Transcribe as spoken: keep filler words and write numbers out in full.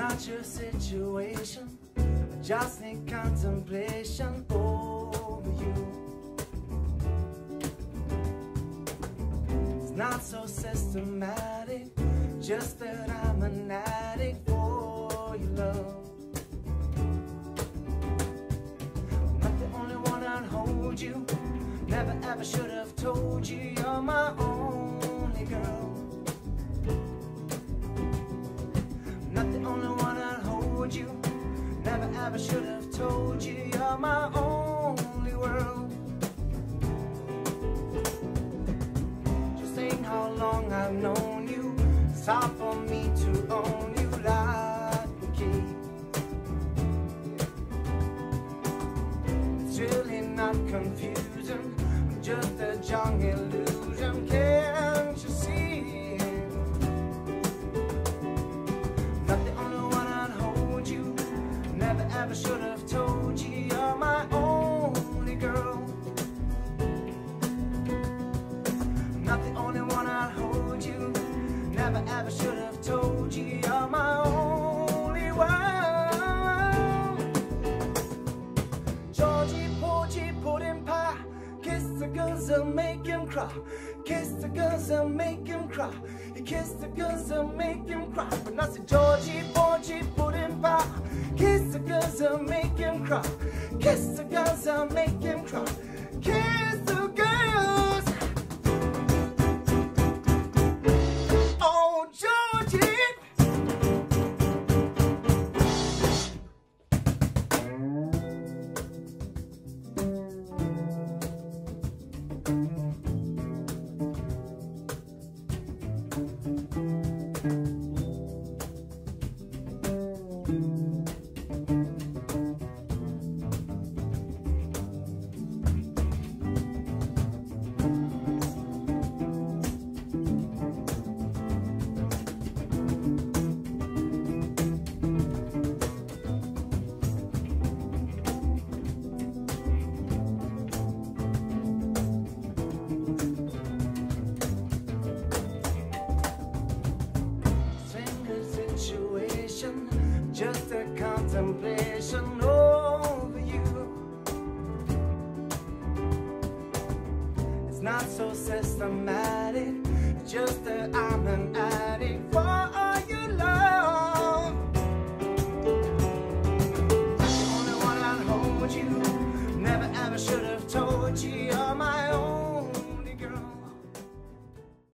not your situation, just need contemplation over you. It's not so systematic, just that I'm an addict for your love. I'm not the only one I'd hold you, never ever should have told you you're my only girl. I'm not the only one I'd hold you, never ever should have told you you're my only world. Just think how long I've known you, it's hard for me to own you like a key. It's really not confusing, just a young illusion, can't you see? Not the only one I'd hold you, never ever should have told you you're my only girl. Not the only one I'd hold you, never ever should have told you you're my only world. Georgie, Porgy, pudding pie, kiss the girls and make him cry. Kiss the girls and make him cry. You kiss the girls and make him cry. But I said Georgie, Porgy, pudding pie, kiss the girls and make him cry. Kiss the girls and make him cry. Kiss the girls. Oh, Georgie. Just a contemplation over you. It's not so systematic, just that I